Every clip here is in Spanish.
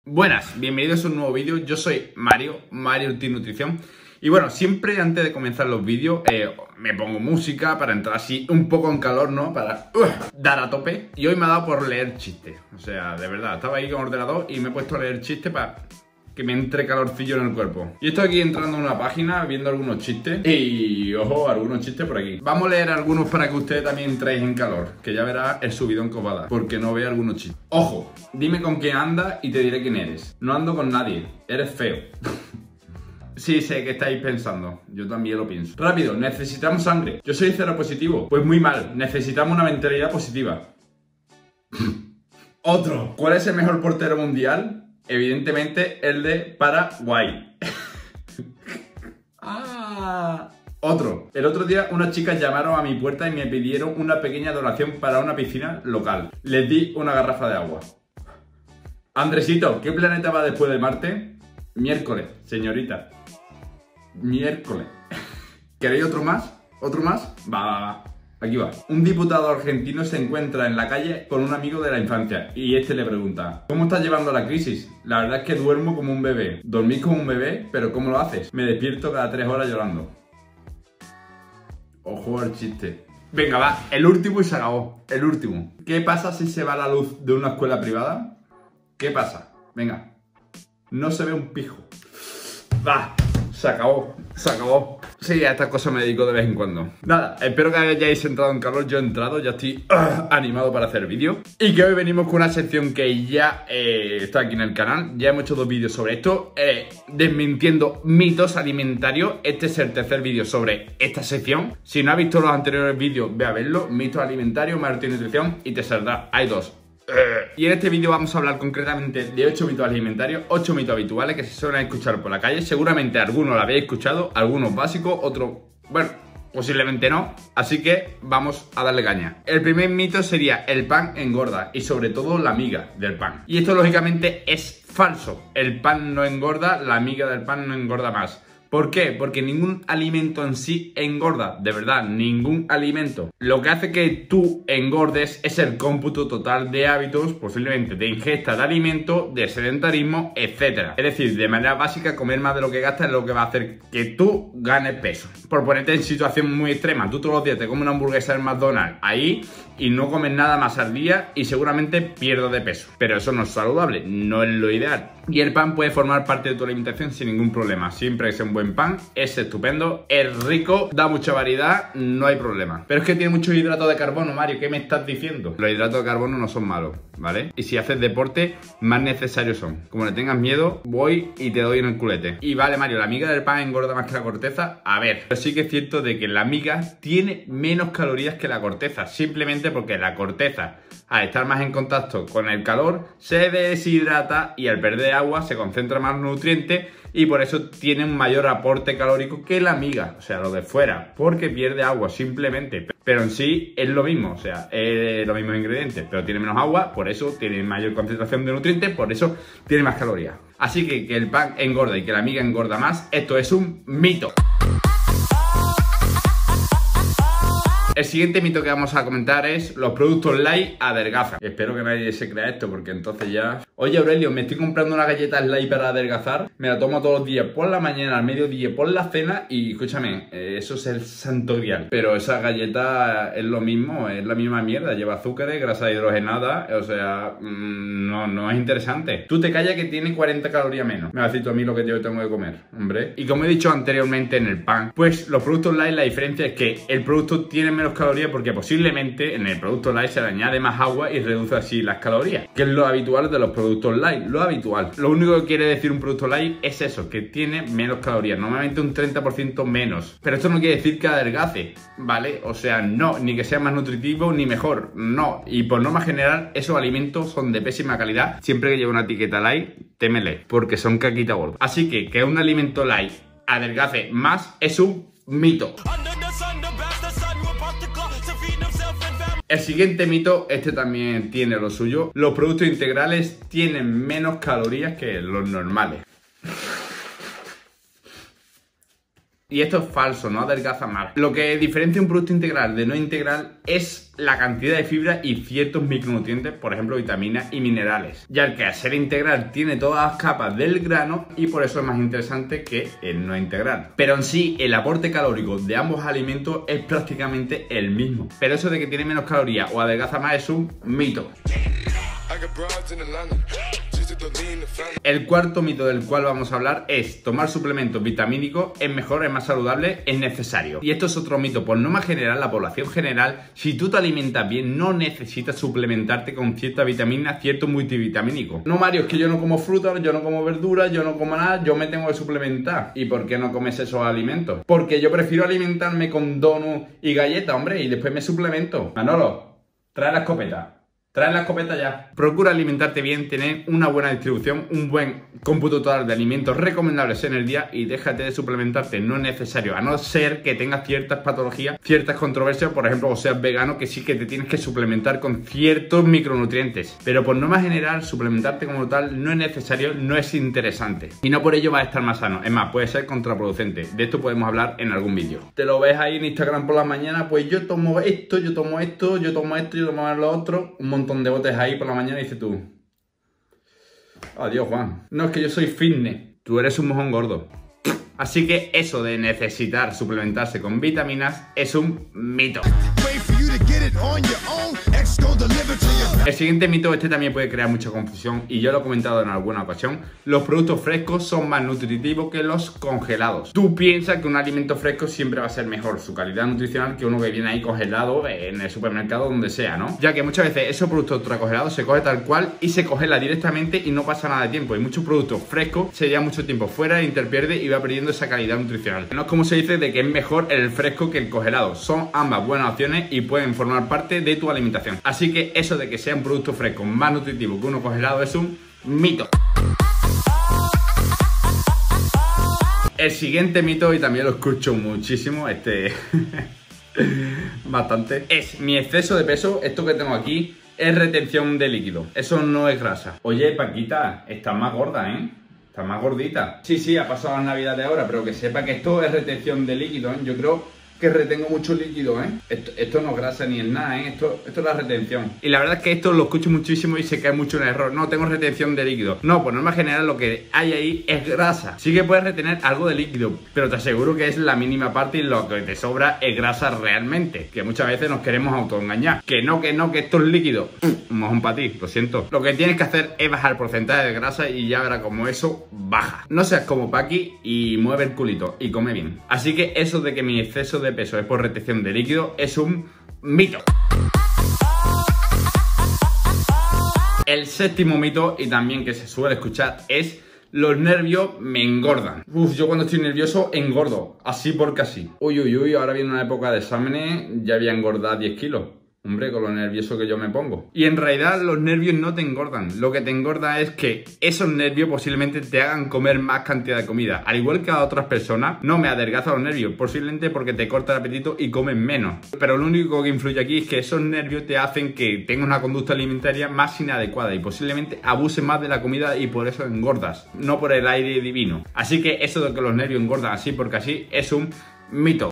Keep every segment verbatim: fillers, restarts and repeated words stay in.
Buenas, bienvenidos a un nuevo vídeo. Yo soy Mario, Mario Team Nutrición. Y bueno, siempre antes de comenzar los vídeos eh, me pongo música para entrar así un poco en calor, ¿no? Para uh, dar a tope. Y hoy me ha dado por leer chistes. O sea, de verdad, estaba ahí con el ordenador y me he puesto a leer chistes para que me entre calorcillo en el cuerpo. Y estoy aquí entrando en una página, viendo algunos chistes. Y, ojo, algunos chistes por aquí. Vamos a leer algunos para que ustedes también entréis en calor. Que ya verás el subidón que os va a dar, porque no veo algunos chistes. Ojo, dime con quién andas y te diré quién eres. No ando con nadie, eres feo. Sí, sé que estáis pensando. Yo también lo pienso. Rápido, necesitamos sangre. Yo soy cero positivo. Pues muy mal, necesitamos una mentalidad positiva. Otro. ¿Cuál es el mejor portero mundial? Evidentemente el de Paraguay. Ah. Otro. El otro día unas chicas llamaron a mi puerta y me pidieron una pequeña donación para una piscina local. Les di una garrafa de agua. Andresito, ¿qué planeta va después de Marte? Miércoles, señorita. Miércoles. ¿Queréis otro más? ¿Otro más? Va, va, va. Aquí va. Un diputado argentino se encuentra en la calle con un amigo de la infancia y este le pregunta: ¿cómo estás llevando la crisis? La verdad es que duermo como un bebé. ¿Dormís como un bebé? ¿Pero cómo lo haces? Me despierto cada tres horas llorando. Ojo al chiste. Venga, va. El último y se acabó. El último. ¿Qué pasa si se va la luz de una escuela privada? ¿Qué pasa? Venga. No se ve un pijo. Va. Se acabó, se acabó. Sí, a estas cosas me dedico de vez en cuando. Nada, espero que hayáis entrado en calor. Yo he entrado, ya estoy uh, animado para hacer vídeos. Y que hoy venimos con una sección que ya eh, está aquí en el canal. Ya hemos hecho dos vídeos sobre esto, eh, desmintiendo mitos alimentarios. Este es el tercer vídeo sobre esta sección. Si no has visto los anteriores vídeos, ve a verlo. Mitos alimentarios, Mario Team Nutrición, y te saldrá. Hay dos. Y en este vídeo vamos a hablar concretamente de ocho mitos alimentarios, ocho mitos habituales que se suelen escuchar por la calle. Seguramente algunos lo habéis escuchado, algunos básicos, otros, bueno, posiblemente no. Así que vamos a darle caña. El primer mito sería: el pan engorda, y sobre todo la miga del pan. Y esto lógicamente es falso. El pan no engorda, la miga del pan no engorda más. ¿Por qué? Porque ningún alimento en sí engorda, de verdad, ningún alimento. Lo que hace que tú engordes es el cómputo total de hábitos, posiblemente de ingesta de alimento, de sedentarismo, etcétera. Es decir, de manera básica, comer más de lo que gastas es lo que va a hacer que tú ganes peso. Por ponerte en situación muy extrema, tú todos los días te comes una hamburguesa del McDonald's ahí y no comes nada más al día y seguramente pierdas de peso. Pero eso no es saludable, no es lo ideal. Y el pan puede formar parte de tu alimentación sin ningún problema, siempre que sea un buen pan, es estupendo, es rico, da mucha variedad, no hay problema. Pero es que tiene muchos hidratos de carbono, Mario, ¿qué me estás diciendo? Los hidratos de carbono no son malos, ¿vale? Y si haces deporte, más necesarios son. Como le tengas miedo, voy y te doy en el culete. Y vale, Mario, ¿la miga del pan engorda más que la corteza? A ver, pero sí que es cierto de que la miga tiene menos calorías que la corteza, simplemente porque la corteza, al estar más en contacto con el calor, se deshidrata y al perder agua se concentra más nutrientes y por eso tiene un mayor aporte calórico que la miga, o sea, lo de fuera, porque pierde agua simplemente. Pero en sí es lo mismo, o sea, es los mismos ingredientes, pero tiene menos agua, por eso tiene mayor concentración de nutrientes, por eso tiene más calorías. Así que que el pan engorda y que la miga engorda más, esto es un mito. El siguiente mito que vamos a comentar es: los productos light adelgazan. Espero que nadie se crea esto, porque entonces ya... Oye, Aurelio, me estoy comprando una galleta light para adelgazar. Me la tomo todos los días, por la mañana, al mediodía, por la cena. Y escúchame, eh, eso es el santo grial. Pero esa galleta es lo mismo, es la misma mierda. Lleva azúcares, grasa hidrogenada. O sea, mmm, no, no es interesante. Tú te callas que tiene cuarenta calorías menos. Me vas a decir tú a mí lo que yo tengo que comer, hombre. Y como he dicho anteriormente en el pan, pues los productos light, la diferencia es que el producto tiene menos calorías porque posiblemente en el producto light se le añade más agua y reduce así las calorías, que es lo habitual de los productos light, lo habitual. Lo único que quiere decir un producto light es eso, que tiene menos calorías, normalmente un treinta por ciento menos. Pero esto no quiere decir que adelgace, ¿vale? O sea, no, ni que sea más nutritivo ni mejor, no. Y por norma general, esos alimentos son de pésima calidad. Siempre que lleve una etiqueta light, témele, porque son caquita gorda. Así que que un alimento light adelgace más es un mito. El siguiente mito, este también tiene lo suyo: los productos integrales tienen menos calorías que los normales. Y esto es falso, no adelgaza más. Lo que diferencia un producto integral de no integral es la cantidad de fibra y ciertos micronutrientes, por ejemplo vitaminas y minerales, ya que al ser integral tiene todas las capas del grano y por eso es más interesante que el no integral. Pero en sí el aporte calórico de ambos alimentos es prácticamente el mismo, pero eso de que tiene menos calorías o adelgaza más es un mito. El cuarto mito del cual vamos a hablar es: tomar suplementos vitamínicos es mejor, es más saludable, es necesario. Y esto es otro mito. Por norma general, la población general, si tú te alimentas bien, no necesitas suplementarte con ciertas vitaminas, ciertos multivitamínicos. No, Mario, es que yo no como frutas, yo no como verduras, yo no como nada, yo me tengo que suplementar. ¿Y por qué no comes esos alimentos? Porque yo prefiero alimentarme con donuts y galletas, hombre, y después me suplemento. Manolo, trae la escopeta. Trae la escopeta ya. Procura alimentarte bien, tener una buena distribución, un buen cómputo total de alimentos recomendables en el día y déjate de suplementarte, no es necesario, a no ser que tengas ciertas patologías, ciertas controversias, por ejemplo, o seas vegano, que sí que te tienes que suplementar con ciertos micronutrientes. Pero por norma general, suplementarte como tal no es necesario, no es interesante. Y no por ello vas a estar más sano, es más, puede ser contraproducente. De esto podemos hablar en algún vídeo. Te lo ves ahí en Instagram por la mañana, pues yo tomo esto, yo tomo esto, yo tomo esto, yo tomo lo otro, un montón de botes ahí por la mañana y dices tú: adiós, Juan. No, es que yo soy fitness. Tú eres un mojón gordo. Así que eso de necesitar suplementarse con vitaminas es un mito. El siguiente mito, este también puede crear mucha confusión y yo lo he comentado en alguna ocasión: los productos frescos son más nutritivos que los congelados. Tú piensas que un alimento fresco siempre va a ser mejor su calidad nutricional que uno que viene ahí congelado en el supermercado, donde sea, ¿no? Ya que muchas veces esos productos ultracongelados se coge tal cual y se congela directamente y no pasa nada de tiempo, y muchos productos frescos se llevan mucho tiempo fuera, interpierde y va perdiendo esa calidad nutricional. No es como se dice de que es mejor el fresco que el congelado, son ambas buenas opciones y pueden formar parte de tu alimentación. Así que eso de que sea un producto fresco más nutritivo que uno congelado es un mito. El siguiente mito, y también lo escucho muchísimo, este bastante, es: mi exceso de peso, esto que tengo aquí, es retención de líquido, eso no es grasa. Oye, Paquita, estás más gorda, ¿eh? Estás más gordita. Sí, sí, ha pasado la Navidad de ahora, pero que sepa que esto es retención de líquido, ¿eh? Yo creo que retengo mucho líquido, ¿eh? Esto, esto no es grasa ni es nada, ¿eh? Esto, esto es la retención. Y la verdad es que esto lo escucho muchísimo y se cae mucho en el error. No, tengo retención de líquido. No, por norma general lo que hay ahí es grasa. Sí que puedes retener algo de líquido, pero te aseguro que es la mínima parte y lo que te sobra es grasa realmente. Que muchas veces nos queremos autoengañar. Que no, que no, que esto es líquido. Un mojón para ti, lo siento. Lo que tienes que hacer es bajar el porcentaje de grasa y ya verás como eso baja. No seas como Paqui y mueve el culito y come bien. Así que eso de que mi exceso de de peso es por retención de líquido es un mito. El séptimo mito, y también que se suele escuchar, es: los nervios me engordan. Uf, yo cuando estoy nervioso engordo, así porque así. Uy, uy, uy, ahora viene una época de exámenes, ya voy a engordar diez kilos. Hombre, con lo nervioso que yo me pongo. Y en realidad los nervios no te engordan. Lo que te engorda es que esos nervios posiblemente te hagan comer más cantidad de comida. Al igual que a otras personas, no me adelgaza los nervios, posiblemente porque te corta el apetito y comes menos. Pero lo único que influye aquí es que esos nervios te hacen que tengas una conducta alimentaria más inadecuada y posiblemente abuses más de la comida y por eso engordas, no por el aire divino. Así que eso de que los nervios engordan así porque así es un mito.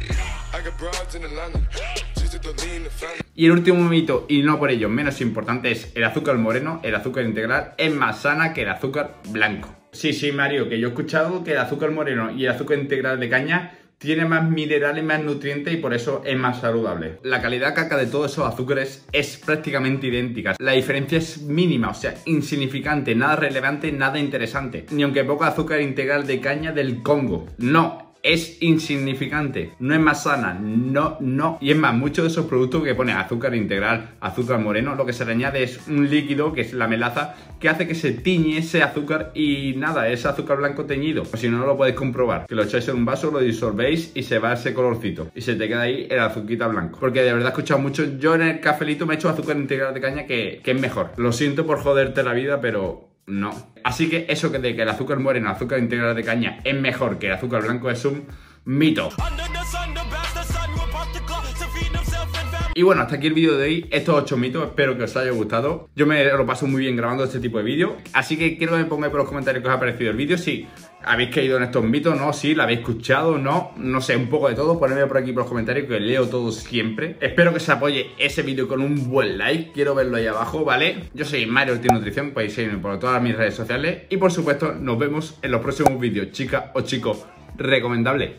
Y el último mito, y no por ello menos importante, es: el azúcar moreno, el azúcar integral, es más sana que el azúcar blanco. Sí, sí, Mario, que yo he escuchado que el azúcar moreno y el azúcar integral de caña tiene más minerales, más nutrientes y por eso es más saludable. La calidad caca de todos esos azúcares es prácticamente idéntica. La diferencia es mínima, o sea, insignificante, nada relevante, nada interesante. Ni aunque poca azúcar integral de caña del Congo. No. Es insignificante, no es más sana, no, no. Y es más, muchos de esos productos que pone azúcar integral, azúcar moreno, lo que se le añade es un líquido, que es la melaza, que hace que se tiñe ese azúcar y nada, es azúcar blanco teñido. O si no, no lo podéis comprobar, que lo echáis en un vaso, lo disolvéis y se va ese colorcito. Y se te queda ahí el azuquita blanco. Porque de verdad he escuchado mucho, yo en el cafelito me he hecho azúcar integral de caña que, que es mejor. Lo siento por joderte la vida, pero no. Así que eso que de que el azúcar moreno, el azúcar integral de caña es mejor que el azúcar blanco es un mito. Y bueno, hasta aquí el vídeo de hoy, estos ocho mitos, espero que os haya gustado. Yo me lo paso muy bien grabando este tipo de vídeos, así que quiero que me pongáis por los comentarios qué os ha parecido el vídeo, si habéis caído en estos mitos, no, si lo habéis escuchado, no, no sé, un poco de todo, ponedme por aquí por los comentarios que leo todo siempre. Espero que se apoye ese vídeo con un buen like, quiero verlo ahí abajo, ¿vale? Yo soy Mario Ortiz Nutrición, podéis seguirme por todas mis redes sociales y por supuesto nos vemos en los próximos vídeos, chicas o chicos, recomendable.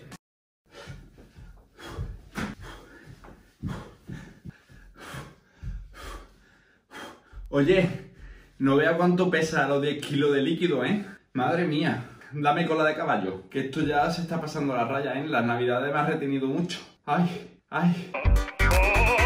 Oye, no vea cuánto pesa los diez kilos de líquido, ¿eh? Madre mía, dame cola de caballo, que esto ya se está pasando la raya, ¿eh? Las navidades me ha retenido mucho. Ay, ay.